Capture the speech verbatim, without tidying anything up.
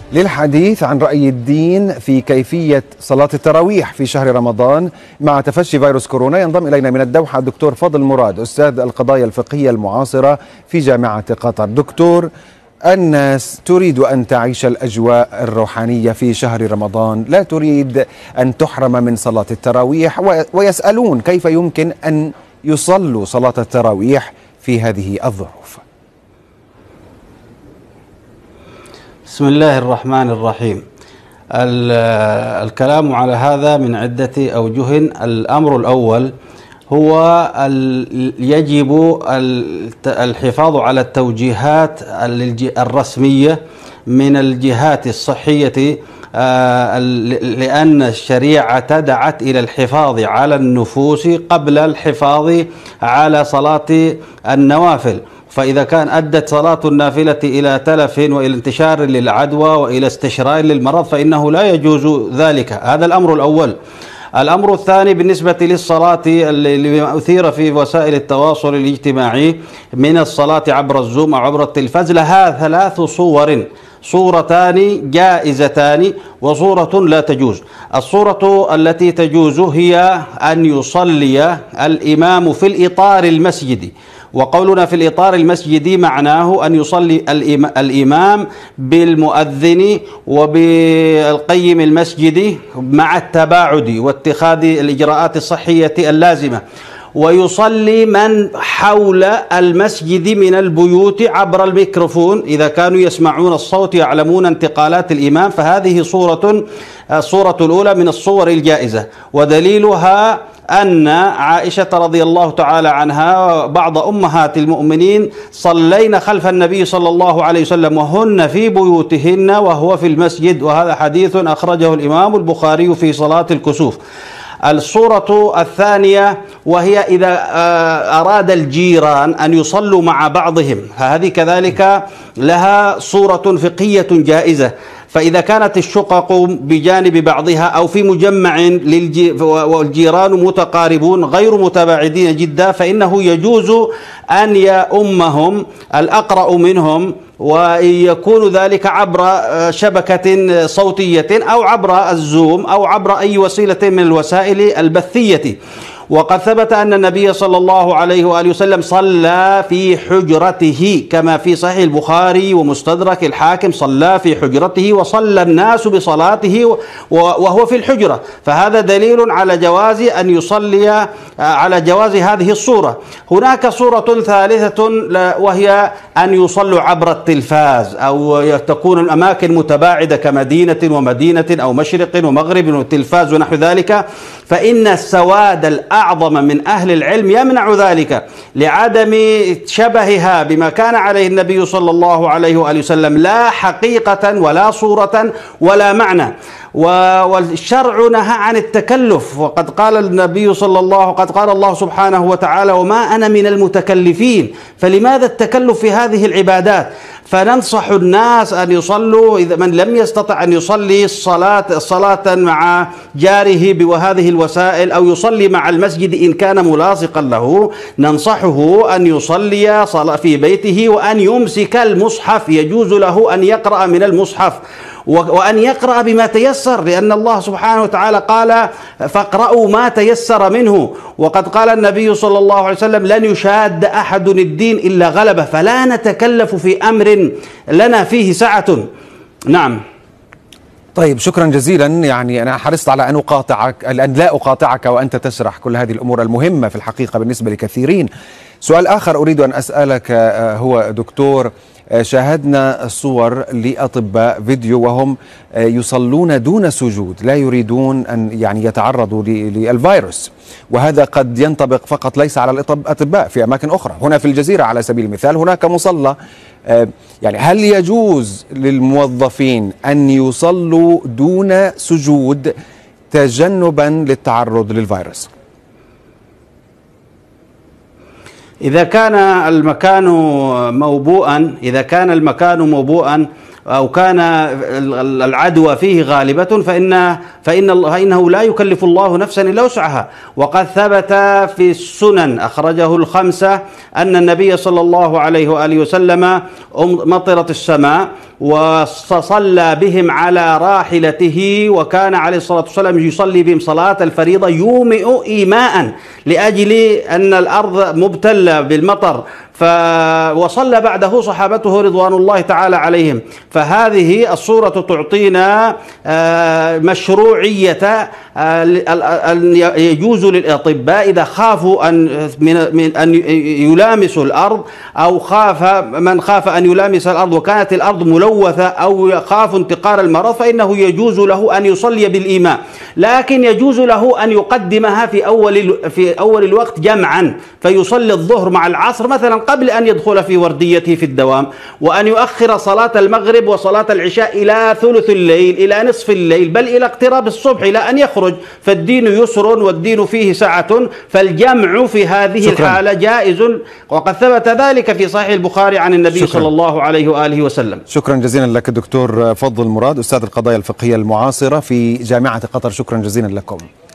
للحديث عن رأي الدين في كيفية صلاة التراويح في شهر رمضان مع تفشي فيروس كورونا، ينضم إلينا من الدوحة الدكتور فاضل مراد، أستاذ القضايا الفقهية المعاصرة في جامعة قطر. دكتور، الناس تريد أن تعيش الأجواء الروحانية في شهر رمضان، لا تريد أن تحرم من صلاة التراويح، ويسألون كيف يمكن أن يصلوا صلاة التراويح في هذه الظروف. بسم الله الرحمن الرحيم. الكلام على هذا من عدة أوجه. الأمر الأول هو يجب الحفاظ على التوجيهات الرسمية من الجهات الصحية، لأن الشريعة دعت إلى الحفاظ على النفوس قبل الحفاظ على صلاة النوافل. فإذا كان أدت صلاة النافلة إلى تلف وإلى انتشار للعدوى وإلى استشراء للمرض فإنه لا يجوز ذلك. هذا الأمر الأول. الأمر الثاني بالنسبة للصلاة اللي أثير في وسائل التواصل الاجتماعي من الصلاة عبر الزوم أو عبر التلفاز، لها ثلاث صور: صورتان جائزتان وصورة لا تجوز. الصورة التي تجوز هي أن يصلي الإمام في الإطار المسجدي، وقولنا في الإطار المسجدي معناه أن يصلي الإمام بالمؤذن وبالقيم المسجدي مع التباعد واتخاذ الإجراءات الصحية اللازمة، ويصلي من حول المسجد من البيوت عبر الميكروفون إذا كانوا يسمعون الصوت يعلمون انتقالات الإمام. فهذه صورة الصورة الأولى من الصور الجائزة، ودليلها أن عائشة رضي الله تعالى عنها بعض أمهات المؤمنين صلين خلف النبي صلى الله عليه وسلم وهن في بيوتهن وهو في المسجد، وهذا حديث أخرجه الإمام البخاري في صلاة الكسوف. الصورة الثانية وهي إذا أراد الجيران أن يصلوا مع بعضهم، فهذه كذلك لها صورة فقهية جائزة. فإذا كانت الشقق بجانب بعضها أو في مجمع والجيران متقاربون غير متباعدين جدا فإنه يجوز أن يؤمهم الأقرأ منهم، ويكون ذلك عبر شبكة صوتية أو عبر الزوم أو عبر أي وسيلة من الوسائل البثية. وقد ثبت أن النبي صلى الله عليه وآله وسلم صلى في حجرته كما في صحيح البخاري ومستدرك الحاكم، صلى في حجرته وصلى الناس بصلاته وهو في الحجرة، فهذا دليل على جواز أن يصلي على جواز هذه الصورة. هناك صورة ثالثة وهي أن يصلوا عبر التلفاز أو تكون الأماكن متباعدة كمدينة ومدينة أو مشرق ومغرب والتلفاز ونحو ذلك، فإن السواد الأعظم من أهل العلم يمنع ذلك لعدم شبهها بما كان عليه النبي صلى الله عليه وآله وسلم، لا حقيقة ولا صورة ولا معنى. والشرع نهى عن التكلف، وقد قال النبي صلى الله قد قال الله سبحانه وتعالى: وما أنا من المتكلفين. فلماذا التكلف في هذه العبادات؟ فننصح الناس أن يصلوا، إذا من لم يستطع أن يصلي الصلاة صلاة مع جاره بهذه الوسائل أو يصلي مع المسجد إن كان ملاصقا له، ننصحه أن يصلي صلاة في بيته وأن يمسك المصحف، يجوز له أن يقرأ من المصحف وأن يقرأ بما تيسر، لأن الله سبحانه وتعالى قال: فاقرأوا ما تيسر منه. وقد قال النبي صلى الله عليه وسلم: لن يشاد أحد الدين إلا غلبه، فلا نتكلف في أمر لنا فيه سعة. نعم. طيب، شكرا جزيلا. يعني أنا حرصت على أن أقاطعك أن لا أقاطعك وأنت تشرح كل هذه الأمور المهمة في الحقيقة بالنسبة لكثيرين. سؤال آخر أريد أن أسألك هو دكتور، شاهدنا صور لأطباء فيديو وهم يصلون دون سجود، لا يريدون أن يعني يتعرضوا للفيروس، وهذا قد ينطبق فقط ليس على الأطباء، في أماكن أخرى. هنا في الجزيرة على سبيل المثال هناك مصلى، يعني هل يجوز للموظفين أن يصلوا دون سجود تجنبا للتعرض للفيروس؟ إذا كان المكان موبوءا إذا كان المكان موبوءا أو كان العدوى فيه غالبة فإن فإن فإنه لا يكلف الله نفسا إلا وسعها. وقد ثبت في السنن أخرجه الخمسة أن النبي صلى الله عليه وآله وسلم مطرت السماء وصلى بهم على راحلته، وكان عليه الصلاة والسلام يصلي بهم صلاة الفريضة يومئ إيماء لأجل أن الأرض مبتلة بالمطر، وصلى بعده صحابته رضوان الله تعالى عليهم. فهذه الصورة تعطينا مشروعية أن يجوز للأطباء إذا خافوا أن من أن يلامسوا الأرض، أو خاف من خاف أن يلامس الأرض وكانت الأرض ملوثة أو يخاف انتقال المرض، فإنه يجوز له أن يصلي بالإيماء، لكن يجوز له أن يقدمها في أول في أول الوقت جمعا، فيصلي الظهر مع العصر مثلا قبل أن يدخل في ورديته في الدوام، وأن يؤخر صلاة المغرب وصلاة العشاء إلى ثلث الليل، إلى نصف الليل، بل إلى اقتراب الصبح، إلى أن يخرج. فالدين يسر والدين فيه سعة، فالجمع في هذه شكرا. الحالة جائز، وقد ثبت ذلك في صحيح البخاري عن النبي شكرا. صلى الله عليه وآله وسلم. شكرا جزيلا لك دكتور فضل مراد، أستاذ القضايا الفقهية المعاصرة في جامعة قطر، شكرا جزيلا لكم.